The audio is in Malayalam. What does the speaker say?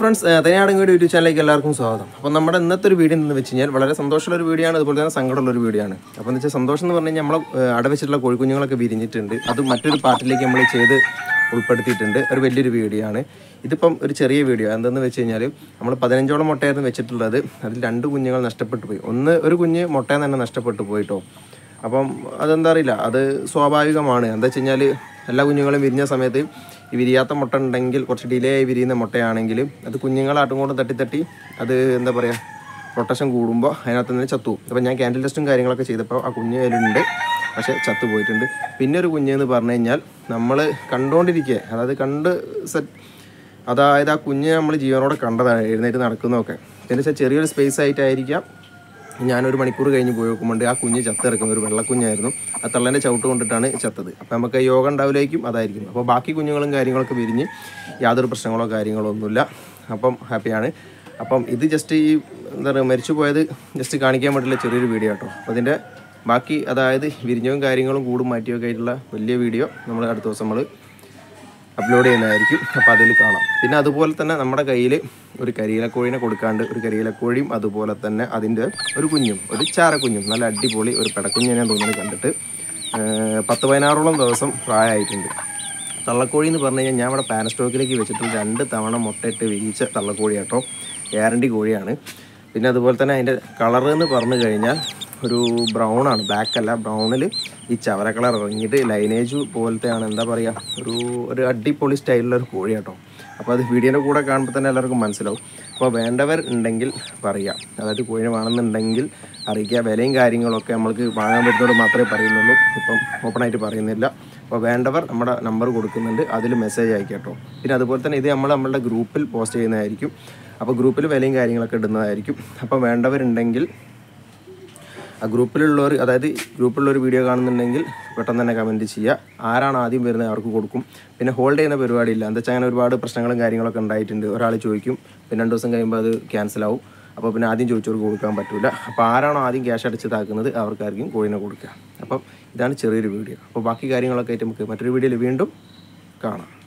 ഫ്രണ്ട്സ്, തനിയാടങ്ങയുടെ യൂട്യൂബ് ചാനലിലേക്ക് എല്ലാവർക്കും സ്വാഗതം. അപ്പോൾ നമ്മുടെ ഇന്നത്തെ ഒരു വീഡിയോ എന്ന് വെച്ച് കഴിഞ്ഞാൽ വളരെ സന്തോഷമുള്ള ഒരു വീഡിയോ ആണ്, അതുപോലെ തന്നെ സങ്കടമുള്ള ഒരു വീഡിയോ ആണ്. അപ്പോൾ എന്ന് വെച്ചാൽ സന്തോഷം എന്ന് പറഞ്ഞു കഴിഞ്ഞാൽ നമ്മൾ അടവെച്ചിട്ടുള്ള കോഴിക്കുഞ്ഞുങ്ങളൊക്കെ വിരിഞ്ഞിട്ടുണ്ട്. അത് മറ്റൊരു പാർട്ടിലേക്ക് നമ്മൾ ചെയ്ത് ഉൾപ്പെടുത്തിയിട്ടുണ്ട്. ഒരു വലിയൊരു വീഡിയോ ആണ്. ഇതിപ്പം ഒരു ചെറിയ വീഡിയോ എന്തെന്ന് വെച്ച് കഴിഞ്ഞാൽ നമ്മൾ 15ഓളം മുട്ടയായിരുന്നു വെച്ചിട്ടുള്ളത്. അതിൽ 2 കുഞ്ഞുങ്ങൾ നഷ്ടപ്പെട്ടു പോയി. ഒരു കുഞ്ഞ് മുട്ടയിൽ തന്നെ നഷ്ടപ്പെട്ടു പോയിട്ടോ. അപ്പം അതെന്താ അറിയില്ല, അത് സ്വാഭാവികമാണ്. എന്താ വെച്ച് കഴിഞ്ഞാൽ എല്ലാ കുഞ്ഞുങ്ങളും വിരിഞ്ഞ സമയത്ത് ഈ വിരിയാത്ത മുട്ട ഉണ്ടെങ്കിൽ, കുറച്ച് ഡിലേ ആയി വിരിയുന്ന മുട്ടയാണെങ്കിൽ അത് കുഞ്ഞുങ്ങളാട്ടും കൊണ്ട് തട്ടി അത് എന്താ പറയുക, പ്രൊട്ടക്ഷൻ കൂടുമ്പോൾ അതിനകത്ത് നിന്ന് ചത്തു. അപ്പോൾ ഞാൻ ക്യാൻഡിൽ ടെസ്റ്റും കാര്യങ്ങളൊക്കെ ചെയ്തപ്പോൾ ആ കുഞ്ഞ് അതിലുണ്ട്, പക്ഷേ ചത്തു പോയിട്ടുണ്ട്. പിന്നെ ഒരു കുഞ്ഞെന്ന് പറഞ്ഞു കഴിഞ്ഞാൽ നമ്മൾ കണ്ടുകൊണ്ടിരിക്കുക, അതായത് ആ കുഞ്ഞ് നമ്മൾ ജീവനോടെ കണ്ടതാണ്, എഴുന്നേറ്റ് നടക്കുന്നതൊക്കെ. പിന്നെ വെച്ചാൽ ചെറിയൊരു സ്പേസ് ആയിട്ടായിരിക്കാം ഞാനൊരു മണിക്കൂർ കഴിഞ്ഞ് പോയി നോക്കുമ്പോൾ ആ കുഞ്ഞ് ചത്തിറക്കുന്നത് ഒരു വെള്ളക്കുഞ്ഞായിരുന്നു. ആ തള്ളേൻ്റെ ചവിട്ട് കൊണ്ടിട്ടാണ് ചത്തത്. അപ്പോൾ നമുക്ക് യോഗ ഉണ്ടാവില്ലായിരിക്കും, അതായിരിക്കും. അപ്പോൾ ബാക്കി കുഞ്ഞുങ്ങളും കാര്യങ്ങളൊക്കെ വിരിഞ്ഞ് യാതൊരു പ്രശ്നങ്ങളോ കാര്യങ്ങളോ ഒന്നുമില്ല. അപ്പം ഹാപ്പിയാണ്. അപ്പം ഇത് ജസ്റ്റ് ഈ എന്താ പറയുക, മരിച്ചു പോയത് ജസ്റ്റ് കാണിക്കാൻ വേണ്ടിയുള്ള ചെറിയൊരു വീഡിയോ കേട്ടോ. അപ്പോൾ അതിൻ്റെ ബാക്കി, അതായത് വിരിഞ്ഞവും കാര്യങ്ങളും കൂടും മാറ്റിയൊക്കെ ആയിട്ടുള്ള വലിയ വീഡിയോ നമ്മൾ അടുത്ത ദിവസം നമ്മൾ അപ്ലോഡ് ചെയ്യുന്നതായിരിക്കും. അപ്പോൾ അതിൽ കാണാം. പിന്നെ അതുപോലെ തന്നെ നമ്മുടെ കയ്യിൽ ഒരു കരിയിലക്കോഴിനെ കൊടുക്കാണ്ട്, ഒരു കരിയിലക്കോഴിയും അതുപോലെ തന്നെ അതിൻ്റെ ഒരു കുഞ്ഞും, ഒരു ചാരക്കുഞ്ഞും, നല്ല അടിപൊളി ഒരു പെടക്കുഞ്ഞിനെ തോന്നുന്നു കണ്ടിട്ട്. 10-16ഓളം ദിവസം പ്രായമായിട്ടുണ്ട്. തള്ളക്കോഴി എന്ന് പറഞ്ഞു കഴിഞ്ഞാൽ ഞാൻ ഇവിടെ പാനസ്റ്റോക്കിലേക്ക് വെച്ചിട്ട് 2 തവണ മുട്ടയിട്ട് വിരിയിച്ച തള്ളക്കോഴി കേട്ടോ. ഗ്യാരണ്ടി കോഴിയാണ്. പിന്നെ അതുപോലെ തന്നെ അതിൻ്റെ കളർ എന്ന് പറഞ്ഞു കഴിഞ്ഞാൽ ഒരു ബ്രൗണാണ്, ബ്ലാക്ക് അല്ല, ബ്രൗണിൽ ഈ ചവര കളർ ഇറങ്ങിയിട്ട് ലൈനേജ് പോലത്തെയാണ്. എന്താ പറയുക, ഒരു അടിപൊളി സ്റ്റൈലിലുള്ള ഒരു കോഴി കേട്ടോ. അപ്പോൾ അത് വീഡിയോൻ്റെ കൂടെ കാണുമ്പോൾ തന്നെ എല്ലാവർക്കും മനസ്സിലാവും. അപ്പോൾ വേണ്ടവർ ഉണ്ടെങ്കിൽ പറയുക, അതായത് കോഴിനെ വേണമെന്നുണ്ടെങ്കിൽ അറിയിക്കുക. വിലയും കാര്യങ്ങളൊക്കെ നമ്മൾക്ക് വാങ്ങാൻ പറ്റുന്നതോട് മാത്രമേ പറയുന്നുള്ളൂ, ഇപ്പം ഓപ്പണായിട്ട് പറയുന്നില്ല. അപ്പോൾ വേണ്ടവർ നമ്മുടെ നമ്പർ കൊടുക്കുന്നുണ്ട്, അതിൽ മെസ്സേജ് അയക്കുക കേട്ടോ. പിന്നെ അതുപോലെ തന്നെ ഇത് നമ്മളുടെ ഗ്രൂപ്പിൽ പോസ്റ്റ് ചെയ്യുന്നതായിരിക്കും. അപ്പോൾ ഗ്രൂപ്പിൽ വിലയും കാര്യങ്ങളൊക്കെ ഇടുന്നതായിരിക്കും. അപ്പോൾ വേണ്ടവരുണ്ടെങ്കിൽ ആ ഗ്രൂപ്പിലുള്ളവർ, അതായത് ഗ്രൂപ്പിലുള്ളൊരു വീഡിയോ കാണുന്നുണ്ടെങ്കിൽ പെട്ടെന്ന് തന്നെ കമൻറ്റ് ചെയ്യുക. ആരാണ് ആദ്യം വരുന്നത് അവർക്ക് കൊടുക്കും. പിന്നെ ഹോൾഡ് ചെയ്യുന്ന പരിപാടിയില്ല. എന്താ വെച്ചാൽ അങ്ങനെ ഒരുപാട് പ്രശ്നങ്ങളും കാര്യങ്ങളൊക്കെ ഉണ്ടായിട്ടുണ്ട്. ഒരാൾ ചോദിക്കും, പിന്നെ 2 ദിവസം കഴിയുമ്പോൾ അത് ക്യാൻസലാവും. അപ്പോൾ പിന്നെ ആദ്യം ചോദിച്ചവർക്ക് കൊടുക്കാൻ പറ്റില്ല. അപ്പോൾ ആരാണോ ആദ്യം ക്യാഷ് അടിച്ചതാക്കുന്നത് അവർക്കായിരിക്കും കോഴിനെ കൊടുക്കുക. അപ്പം ഇതാണ് ചെറിയൊരു വീഡിയോ. അപ്പോൾ ബാക്കി കാര്യങ്ങളൊക്കെ ആയിട്ട് നമുക്ക് മറ്റൊരു വീഡിയോയിൽ വീണ്ടും കാണാം.